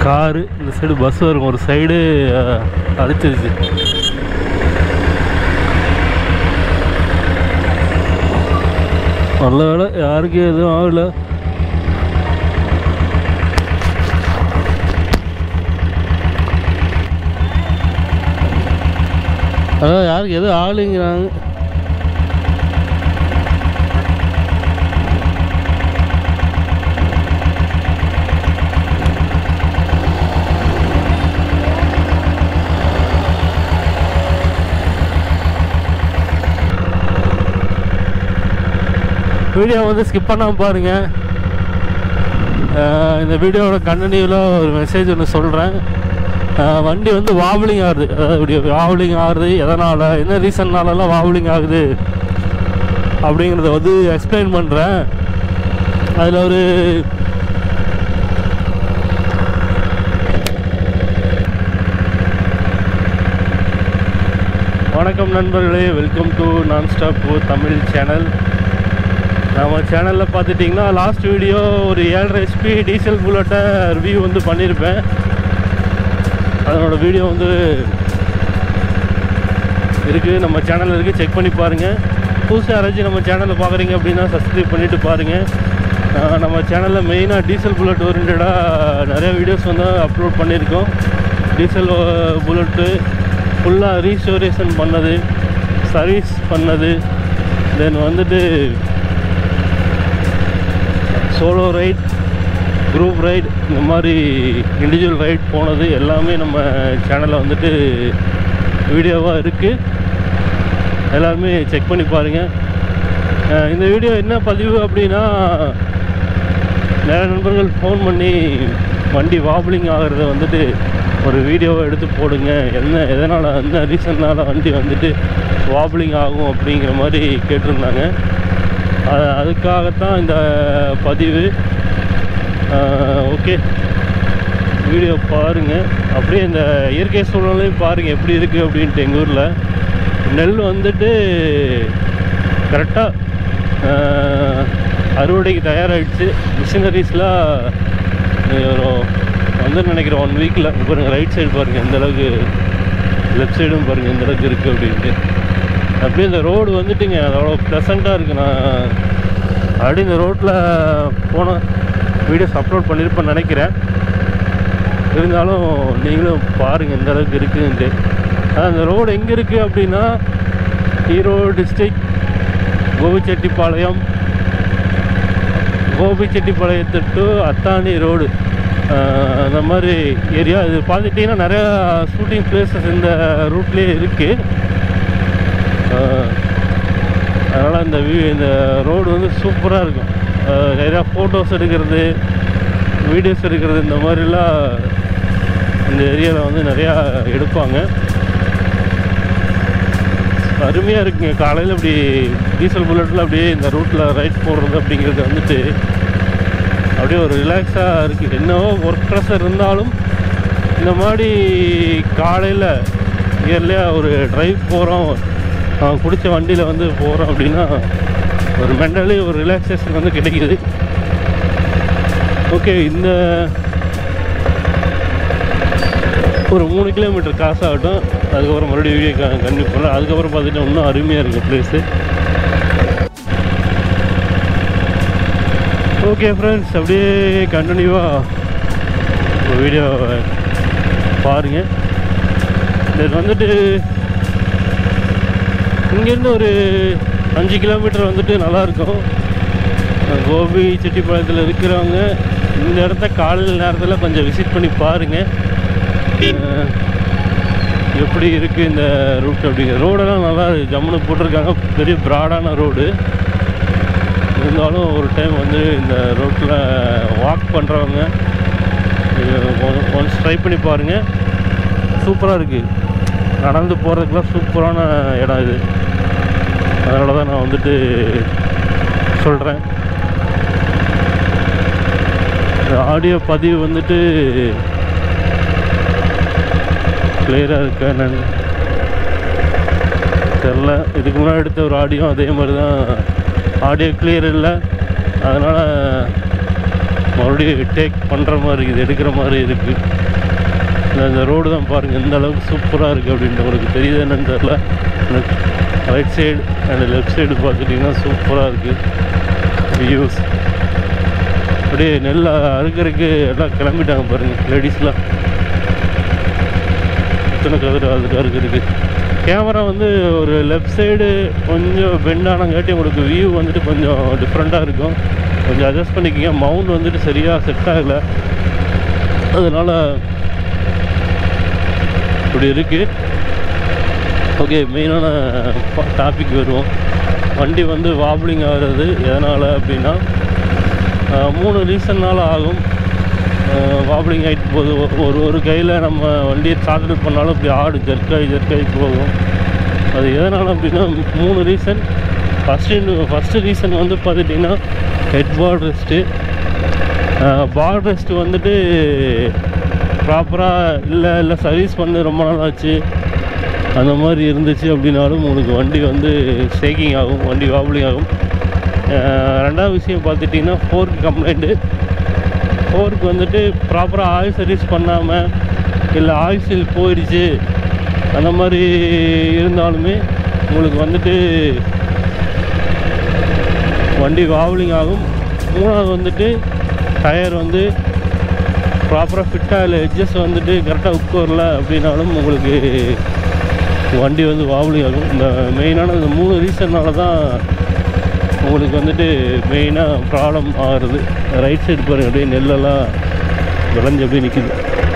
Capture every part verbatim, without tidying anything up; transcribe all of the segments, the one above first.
Car இந்த side bus வரும், ஒரு சைடு அடிச்சிருச்சு. நல்ல வேலை யாருக்கும் எதுவும் ஆகலை. அதான் யாருக்கு எதுவும் ஆகலைங்கிறாங்க. வீடியோ வந்து ஸ்கிப் பண்ணாமல் பாருங்கள். இந்த வீடியோவோட கண்டினியூவில் ஒரு மெசேஜ் ஒன்று சொல்கிறேன். வண்டி வந்து வாப்ளிங் ஆகுது. அதாவது வாப்ளிங் ஆகுது எதனால், என்ன ரீசன்னாலலாம் வாப்ளிங் ஆகுது அப்படிங்கிறத வந்து எக்ஸ்பிளைன் பண்ணுறேன். அதில் ஒரு வணக்கம் நண்பர்களே, welcome to non stop Tamil channel. நம்ம சேனலில் பார்த்துட்டிங்கன்னா லாஸ்ட் வீடியோ ஒரு ஏழரை ஹெச்பி டீசல் புல்லட்டை ரிவ்யூ வந்து பண்ணியிருப்பேன். அதனோட வீடியோ வந்து இருக்குது, நம்ம சேனலில் இருக்குது, செக் பண்ணி பாருங்கள். புதுசாக யாராச்சும் நம்ம சேனலில் பார்க்குறீங்க அப்படின்னா சப்ஸ்கிரைப் பண்ணிவிட்டு பாருங்கள். நம்ம சேனலில் மெயினாக டீசல் புல்லட் ஓரியன்டாக நிறைய வீடியோஸ் வந்து அப்லோட் பண்ணியிருக்கோம். டீசல் புல்லட்டு ஃபுல்லாக ரீஸ்டோரேஷன் பண்ணது, சர்வீஸ் பண்ணது, தென் வந்துட்டு சோலோ ரைட், குரூப் ரைட், இந்த மாதிரி இண்டிவிஜுவல் ரைட் போனது எல்லாமே நம்ம சேனலில் வந்துட்டு வீடியோவாக இருக்குது. எல்லாருமே செக் பண்ணி பாருங்கள். இந்த வீடியோ என்ன பதிவு அப்படின்னா, நிறைய நண்பர்கள் ஃபோன் பண்ணி வண்டி வாப்ளிங் ஆகிறத வந்துட்டு ஒரு வீடியோவை எடுத்து போடுங்க, என்ன எதனால் என்ன ரீசன்னால் வண்டி வந்துட்டு வாப்ளிங் ஆகும் அப்படிங்கிற மாதிரி கேட்டிருந்தாங்க. அதுக்காகத்தான் இந்த பதிவு. ஓகே, வீடியோ பாருங்கள். அப்படியே இந்த இயற்கை சூழ்நிலையும் பாருங்கள் எப்படி இருக்குது அப்படின்ட்டு. எங்கள் ஊரில் நெல் வந்துட்டு கரெக்டாக அறுவடைக்கு தயாராகிடுச்சு. மிஷினரிஸ்லாம் வந்து நினைக்கிறேன் ஒன் வீக்கில். பாருங்கள் ரைட் சைடு பாருங்கள் எந்தளவுக்கு, லெஃப்ட் சைடும் பாருங்கள் எந்தளவுக்கு இருக்குது அப்படின்ட்டு. அப்படியே இந்த ரோடு வந்துட்டுங்க அவ்வளோ ப்ளசண்ட்டாக இருக்குது. நான் அப்படி இந்த ரோட்டில் போன வீடியோஸ் அப்லோட் பண்ணியிருப்பேன்னு நினைக்கிறேன். இருந்தாலும் நீங்களும் பாருங்கள் எந்த அளவுக்கு இருக்குதுன்ட்டு. அந்த ரோடு எங்கே இருக்குது அப்படின்னா, ஈரோடு டிஸ்ட்ரிக்ட் கோபிச்செட்டிப்பாளையம், கோபிச்செட்டிப்பாளையத்து டு அத்தானி ரோடு, அந்த மாதிரி ஏரியா. இது பார்த்துட்டிங்கன்னா நிறையா ஷூட்டிங் பிளேசஸ் இந்த ரூட்லேயே இருக்குது. அதனால் இந்த வீ இந்த ரோடு வந்து சூப்பராக இருக்கும். நிறையா ஃபோட்டோஸ் எடுக்கிறது, வீடியோஸ் எடுக்கிறது, இந்த மாதிரிலாம் இந்த ஏரியாவில் வந்து நிறையா எடுப்பாங்க. அருமையாக இருக்குங்க. காலையில் இப்படி டீசல் புல்லட்டில் அப்படியே இந்த ரூட்டில் ரைட் போடுறது அப்படிங்கிறது வந்துட்டு அப்படியே ஒரு ரிலாக்ஸாக இருக்குது. என்னவோ ஒர்க் ப்ரெஷர் இருந்தாலும் இந்த மாதிரி காலையில் இயர்லியாக ஒரு ட்ரைவ் போகிறோம், பிடிச்ச வண்டியில் வந்து போகிறோம் அப்படின்னா ஒரு மென்டலி ஒரு ரிலாக்ஸேஷன் வந்து கிடைக்கிது. ஓகே, இந்த ஒரு மூணு கிலோமீட்டர் காசு ஆகட்டும், அதுக்கப்புறம் மறுபடியும் வீடியோ கண்டினியூ பண்ணலாம். அதுக்கப்புறம் பார்த்துட்டு இன்னும் அருமையாக இருக்குது ப்ளேஸு. ஓகே ஃப்ரெண்ட்ஸ், அப்படியே கண்டினியூவாக வீடியோ பாருங்கள். இது வந்துட்டு இங்கேருந்து ஒரு அஞ்சு கிலோமீட்டர் வந்துட்டு நல்லாயிருக்கும். கோபிச்செட்டிப்பாளையத்தில் இருக்கிறவங்க இந்த இடத்த காலையில் நேரத்தில் கொஞ்சம் விசிட் பண்ணி பாருங்கள் எப்படி இருக்குது இந்த ரூட் அப்படிங்கிற. ரோடெல்லாம் நல்லா ஜம்முன்னு போட்டிருக்காங்க, பெரிய ப்ராடான ரோடு. இருந்தாலும் ஒரு டைம் வந்து இந்த ரோட்டில் வாக் பண்ணுறவங்க ஒன்ஸ் ட்ரை பண்ணி பாருங்கள். சூப்பராக இருக்குது, நடந்து போகிறதுக்கெலாம் சூப்பரான இடம் இது. அதனால தான் நான் வந்துட்டு சொல்கிறேன். ஆடியோ பதிவு வந்துட்டு கிளியராக இருக்கா என்னன்னு தெரில. இதுக்கு முன்னாடி எடுத்த ஒரு ஆடியோ அதே மாதிரி தான், ஆடியோ கிளியர் இல்லை. அதனால் மறுபடியும் டேக் பண்ணுற மாதிரி இருக்குது, எடுக்கிற மாதிரி இருக்குது. இந்த ரோடு தான் பாருங்கள் எந்த அளவுக்கு சூப்பராக இருக்குது அப்படின்ட்டு உங்களுக்கு தெரியுது என்னன்னு தெரில. Right side and left side பார்த்துட்டிங்கன்னா சூப்பராக இருக்குது வியூஸ். அப்படியே நெல் அறுக்கிறதுக்கு எல்லாம் கிளம்பிட்டாங்க பாருங்கள் லேடிஸ்லாம். எத்தனை கதிர் அதுக்கு அறுக்கிறதுக்கு. கேமரா வந்து ஒரு லெஃப்ட் சைடு கொஞ்சம் பெண்டானங்காட்டி உங்களுக்கு வியூ வந்துட்டு கொஞ்சம் டிஃப்ரெண்ட்டாக இருக்கும். கொஞ்சம் அட்ஜஸ்ட் பண்ணிக்கிங்க. மவுண்ட் வந்துட்டு சரியாக செட் ஆகலை, அதனால் இப்படி இருக்குது. ஓகே, மெயினான டாபிக் வருவோம். வண்டி வந்து வாப்ளிங் ஆகிறது எதனால் அப்படின்னா மூணு ரீசன்னால் ஆகும். வாப்ளிங் ஆகிட்டு போகுது. ஒரு ஒரு கையில் நம்ம வண்டியை ஸ்டார்ட் பண்ணாலும் இப்படி ஆடு ஜர்க்காகி ஜர்க்காகி போகும். அது எதனால் அப்படின்னா மூணு ரீசன். ஃபஸ்ட்டு ஃபஸ்ட்டு ரீசன் வந்து பார்த்துட்டிங்கன்னா head pot rest. Pot rest வந்துட்டு ப்ராப்பராக இல்லை இல்லை சர்வீஸ் பண்ணி ரொம்ப நாள் ஆச்சு அந்த மாதிரி இருந்துச்சு அப்படின்னாலும் உங்களுக்கு வண்டி வந்து ஷேக்கிங் ஆகும், வண்டி வாப்ளிங் ஆகும். ரெண்டாவது விஷயம் பார்த்துட்டிங்கன்னா ஃபோர்க் கம்ப்ளைண்ட்டு. ஃபோர்க் வந்துட்டு ப்ராப்பராக ஆயில் சர்வீஸ் பண்ணாமல் இல்லை ஆயில் சீல் போயிடுச்சு அந்த மாதிரி இருந்தாலுமே உங்களுக்கு வந்துட்டு வண்டி வாப்ளிங் ஆகும். மூணாவது வந்துட்டு டயர் வந்து ப்ராப்பராக ஃபிட்டாக இல்லை, எட்ஜஸ் வந்துட்டு கரெக்டாக உட்க வரல அப்படின்னாலும் உங்களுக்கு வண்டி வந்து வாப்ளிங் ஆகும். இந்த மெயினான இந்த மூணு ரீசன்னால தான் உங்களுக்கு வந்துட்டு மெயினாக ப்ராப்ளம் ஆகிறது. ரைட் சைடு பாருங்கள் அப்படியே நெல்லெல்லாம் விளைஞ்சு அப்படியே நிற்கிது.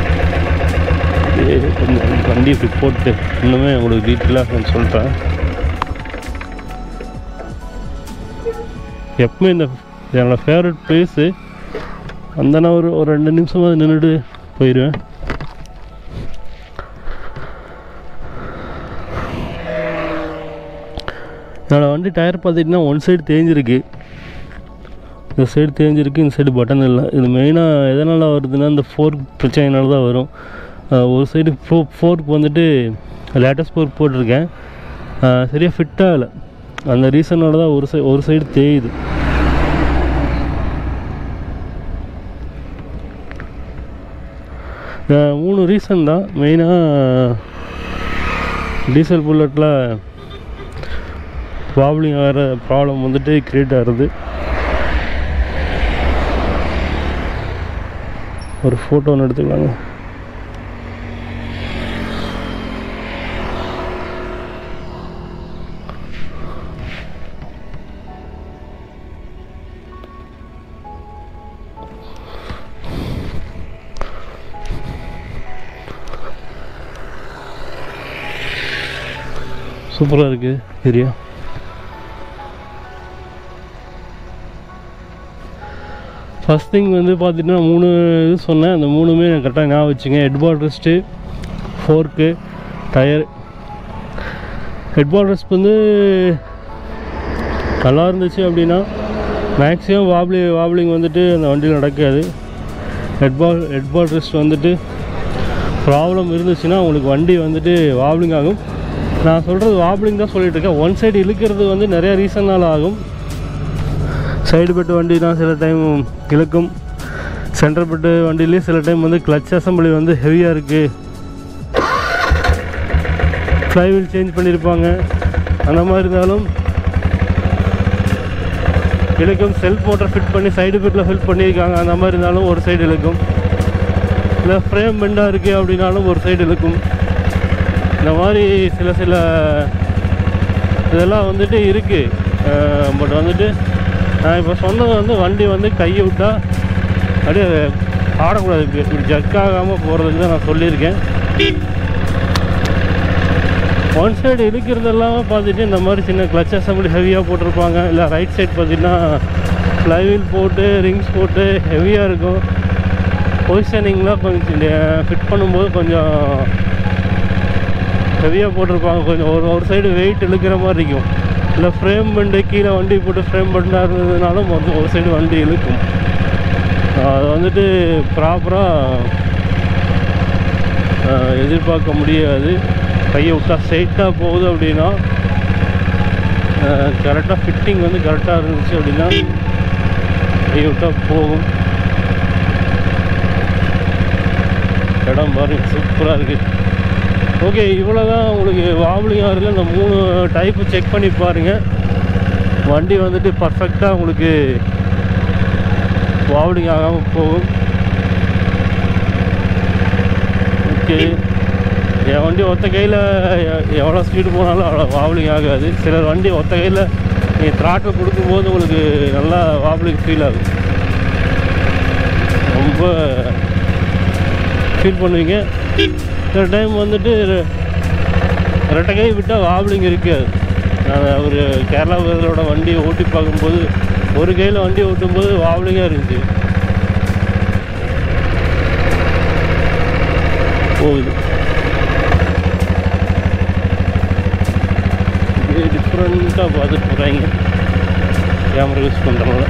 கொஞ்சம் வண்டி இப்படி போட்டு இன்னுமே உங்களுக்கு டீட்டெயிலாக நான் சொல்கிறேன். எப்பவுமே இந்த என்னோடய ஃபேவரட் பிளேஸு அந்த நான் ஒரு ஒரு ரெண்டு நிமிஷமாக நின்றுட்டு போயிடுவேன். என்னோடய வண்டி டயர் பார்த்துட்டிங்கன்னா ஒன் சைடு தேஞ்சிருக்கு, இந்த சைடு தேஞ்சிருக்கு, இந்த சைடு பட்டன் இல்லை. இது மெயினாக எதனால் வருதுன்னா இந்த ஃபோர்க் பிரச்சனைனால தான் வரும். ஒரு சைடு ஃபோ ஃபோர்க் வந்துட்டு லேட்டஸ்ட் ஃபோர்க் போட்டிருக்கேன், சரியாக ஃபிட்டாக இல்லை. அந்த ரீசனால் தான் ஒரு சை ஒரு சைடு தேயுது. மூணு ரீசன் தான் மெயினாக டீசல் புல்லட்டில் வாப்ளிங் ஆகிற ப்ராப்ளம் வந்துட்டு க்ரியேட் ஆகிறது. ஒரு ஃபோட்டோ ஒன்று எடுத்துக்கலாங்க. சூப்பராக இருக்குது ஏரியா. ஃபஸ்ட் திங் வந்து பார்த்திங்கன்னா மூணு இது சொன்னேன், அந்த மூணுமே கரெக்டாக ஞாபகம் வச்சுங்க. Head pot rest, fork, tyre. Head pot rest வந்து நல்லா இருந்துச்சு அப்படின்னா மேக்ஸிமம் வாப்ளி வாப்ளிங் வந்துட்டு அந்த வண்டியில் நடக்காது. Head ball head pot rest வந்துட்டு ப்ராப்ளம் இருந்துச்சுன்னா உங்களுக்கு வண்டி வந்துட்டு வாப்ளிங் ஆகும். நான் சொல்கிறது வாப்ளிங் தான் சொல்லிகிட்ருக்கேன். ஒன் சைடு இழுக்கிறது வந்து நிறையா ரீசனால் ஆகும். சைடு பெட்டு வண்டினா சில டைம் இழுக்கும், சென்டர் பெட்டு வண்டிலேயும் சில டைம் வந்து கிளச் அசம்பிளி வந்து ஹெவியாக இருக்குது, ஃப்ளைவீல் சேஞ்ச் பண்ணியிருப்பாங்க, அந்த மாதிரி இருந்தாலும் இழுக்கும். செல்ஃப் மோட்டர் ஃபிட் பண்ணி சைடு பெட்டில் ஃபிட் பண்ணியிருக்காங்க, அந்த மாதிரி இருந்தாலும் ஒரு சைடு இழுக்கும். இல்லை ஃப்ரேம் பெண்டாக இருக்குது அப்படின்னாலும் ஒரு சைடு இழுக்கும். இந்த மாதிரி சில சில இதெல்லாம் வந்துட்டு இருக்குது. பட் வந்துட்டு நான் இப்போ சொன்னது வந்து வண்டி வந்து கையை விட்டால் அப்படியே ஆடக்கூடாது, இப்படி ஜர்க் ஆகாமல் போகிறதுக்கு தான் நான் சொல்லியிருக்கேன். ஒன் சைடு இழுக்கிறதெல்லாம் பார்த்துட்டு இந்த மாதிரி சின்ன கிளச் அசம்பிளி ஹெவியாக போட்டிருப்பாங்க. இல்லை ரைட் சைடு பார்த்திங்கன்னா ஃப்ளைவீல் போட்டு ரிங்ஸ் போட்டு ஹெவியாக இருக்கும். பொசிஷனிங்லாம் கொஞ்சம் ஃபிட் பண்ணும்போது கொஞ்சம் ஹெவியாக போட்டிருப்பாங்க. கொஞ்சம் ஒரு ஒரு சைடு வெயிட் இழுக்கிற மாதிரி இருக்கும். இல்லை ஃப்ரேம் பெண்டு கீழே வண்டி போட்டு ஃப்ரேம் பெண்டாக இருந்ததுனாலும் வந்து ஒரு சைடு வண்டி இழுக்கும். அதை வந்துட்டு ப்ராப்பராக எதிர்பார்க்க முடியாது. கையை விட்டால் ஸ்ட்ரைட்டாக போகுது அப்படின்னா கரெக்டாக ஃபிட்டிங் வந்து கரெக்டாக இருந்துச்சு அப்படின்னா கையை விட்டால் போகும். இடம் பாருங்க சூப்பராக இருக்குது. ஓகே, இவ்வளோ தான் உங்களுக்கு வாப்ளிங் ஆறில் இந்த மூணு டைப்பு செக் பண்ணி பாருங்கள். வண்டி வந்துட்டு பர்ஃபெக்டாக உங்களுக்கு வாப்ளிங் ஆகாமல் போகும். ஓகே, என் வண்டி ஒத்த கையில் எவ்வளோ ஸ்பீடு போனாலும் அவ்வளோ வாப்ளிங் ஆகாது. சிலர் வண்டி ஒத்த கையில் நீங்கள் த்ராட்டில் கொடுக்கும்போது உங்களுக்கு நல்லா வாப்ளிங் ஃபீல் ஆகும், ரொம்ப ஃபீல் பண்ணுவீங்க. சில டைம் வந்துட்டு ரெட்டை கை விட்டால் வாப்ளிங் இருக்காது. நான் ஒரு கேரளாவோட வண்டியை ஓட்டி பார்க்கும்போது ஒரு கையில் வண்டி ஓட்டும்போது வாப்ளிங்காக இருந்துச்சு. போகுது டிஃப்ரெண்ட்டாக பார்த்துட்டு போகிறாங்க கேமரா யூஸ் பண்ணுறதுனால.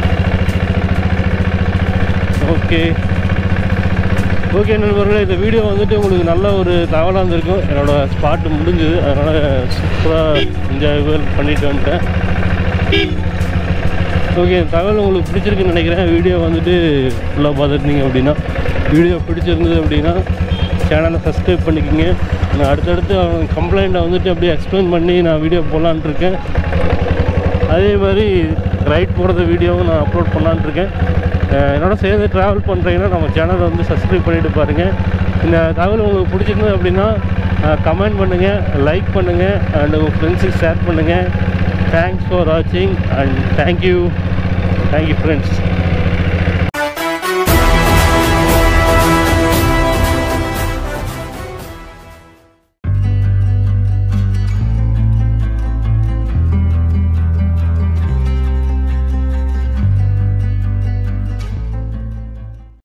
ஓகே ஓகே நண்பர்களே, இந்த வீடியோ வந்துட்டு உங்களுக்கு நல்ல ஒரு தகவலாக இருந்திருக்கும். என்னோடய ஸ்பாட்டு முடிஞ்சுது, அதனால் சூப்பராக என்ஜாயபிள் பண்ணிட்டு வந்துட்டேன். ஓகே, தகவல் உங்களுக்கு பிடிச்சிருக்குன்னு நினைக்கிறேன். வீடியோ வந்துட்டு ஃபுல்லாக பார்த்துருந்தீங்க அப்படின்னா, வீடியோ பிடிச்சிருந்தது அப்படின்னா சேனலை சப்ஸ்கிரைப் பண்ணிக்கோங்க. நான் அடுத்தடுத்து கம்ப்ளைண்ட்டை வந்துட்டு அப்படியே எக்ஸ்பிளைன் பண்ணி நான் வீடியோ போடலான்ட்டு இருக்கேன். அதே மாதிரி ரைட் போடுற வீடியோவும் நான் அப்லோட் பண்ணலான்ட்ருக்கேன். என்னோட சேர்ந்து ட்ராவல் பண்ணுறீங்கன்னா நம்ம சேனலை வந்து சப்ஸ்கிரைப் பண்ணிவிட்டு பாருங்கள். இந்த தகவல் உங்களுக்கு பிடிச்சிருந்தது அப்படின்னா கமெண்ட் பண்ணுங்கள், லைக் பண்ணுங்கள், அண்ட் உங்கள் ஃப்ரெண்ட்ஸுக்கு ஷேர் பண்ணுங்கள். தேங்க்ஸ் ஃபார் வாட்சிங் அண்ட் தேங்க்யூ தேங்க்யூ ஃப்ரெண்ட்ஸ்.